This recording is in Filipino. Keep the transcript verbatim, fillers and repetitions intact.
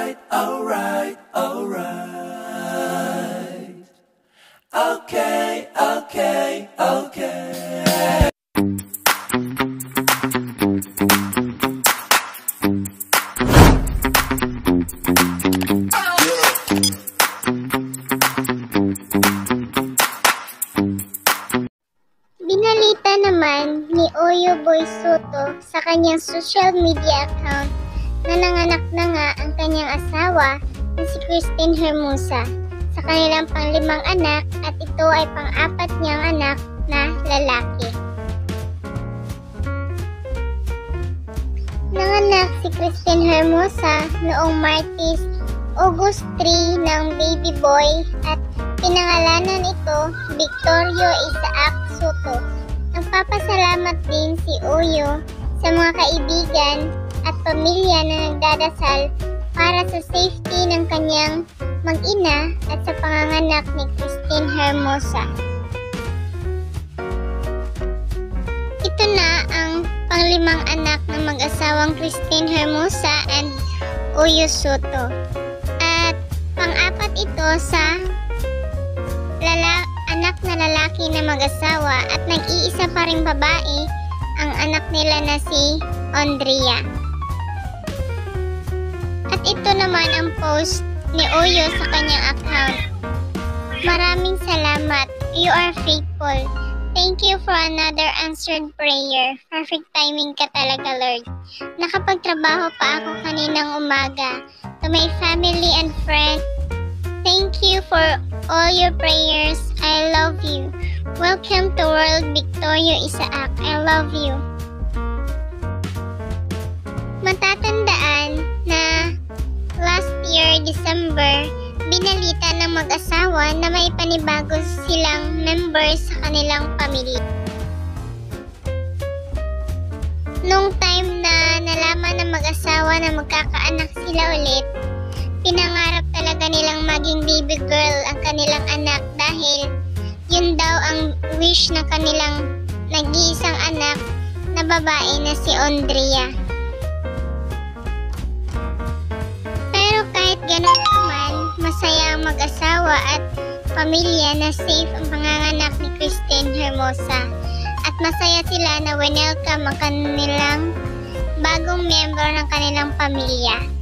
alright, alright, alright. Okay, okay, okay. Binalita naman ni Oyo Sotto sa kanyang social media account na nanganak na nga ang kanyang asawa na si Kristine Hermosa sa kanilang panglimang anak, at ito ay pang-apat niyang anak na lalaki. Nanganak si Kristine Hermosa noong Martes, August three ng baby boy at pinangalanan ito Oyo Sotto. Nagpapasalamat din si Oyo sa mga kaibigan at pamilya na nagdadasal para sa safety ng kanyang mag-ina at sa panganganak ni Kristine Hermosa. Ito na ang panglimang anak ng mag-asawang Kristine Hermosa and Oyo Sotto. At pang-apat ito sa lala anak na lalaki na mag-asawa, at nag-iisa pa ring babae ang anak nila na si Andrea. At ito naman ang post ni Oyo sa kanyang account. Maraming salamat. You are faithful. Thank you for another answered prayer. Perfect timing ka talaga, Lord. Nakapagtrabaho pa ako kaninang umaga. To my family and friends, thank you for all your prayers. I love you. Welcome to World Victorio Isaac. I love you. Matatandaan na last year, December, binalita ng mag-asawa na may panibago silang members sa kanilang pamilya. Nung time na nalaman ng mag-asawa na magkakaanak sila ulit, pinangarap talaga nilang maging baby girl ang kanilang anak dahil yun daw ang wish na kanilang nag-iisang anak na babae na si Andrea. Pero kahit ganun naman, masaya ang mag-asawa at pamilya na safe ang panganganak ni Kristine Hermosa, at masaya sila na welcome ang kanilang bagong member ng kanilang pamilya.